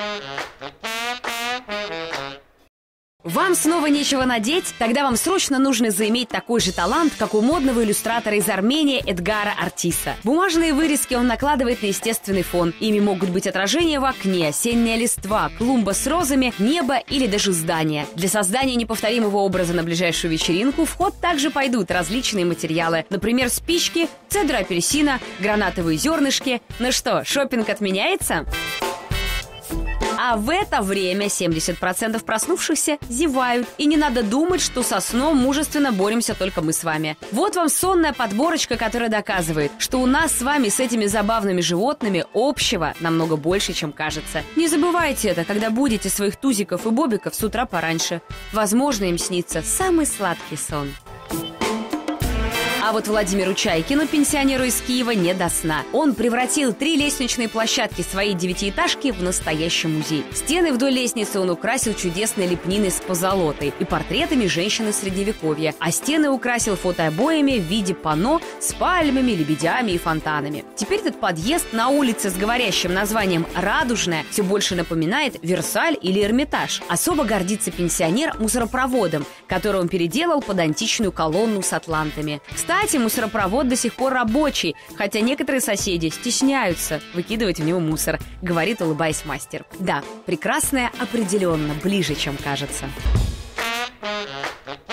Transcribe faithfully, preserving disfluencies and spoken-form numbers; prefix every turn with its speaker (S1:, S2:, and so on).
S1: Вам снова нечего надеть? Тогда вам срочно нужно заиметь такой же талант, как у модного иллюстратора из Армении Эдгара Артиса. Бумажные вырезки он накладывает на естественный фон. Ими могут быть отражения в окне, осенняя листва, клумба с розами, небо или даже здание. Для создания неповторимого образа на ближайшую вечеринку в ход также пойдут различные материалы. Например, спички, цедра апельсина, гранатовые зернышки. Ну что, шопинг отменяется? А в это время семьдесят процентов проснувшихся зевают. И не надо думать, что со сном мужественно боремся только мы с вами. Вот вам сонная подборочка, которая доказывает, что у нас с вами с этими забавными животными общего намного больше, чем кажется. Не забывайте это, когда будете своих тузиков и бобиков с утра пораньше. Возможно, им снится самый сладкий сон. А вот Владимиру Чайкину, пенсионеру из Киева, не до сна. Он превратил три лестничные площадки своей девятиэтажки в настоящий музей. Стены вдоль лестницы он украсил чудесной лепниной с позолотой и портретами женщины Средневековья, а стены украсил фотообоями в виде панно с пальмами, лебедями и фонтанами. Теперь этот подъезд на улице с говорящим названием «Радужная» все больше напоминает Версаль или Эрмитаж. Особо гордится пенсионер мусоропроводом, который он переделал под античную колонну с атлантами. Кстати, мусоропровод до сих пор рабочий, хотя некоторые соседи стесняются выкидывать в него мусор, говорит, улыбаясь мастер. Да, прекрасное определенно ближе, чем кажется.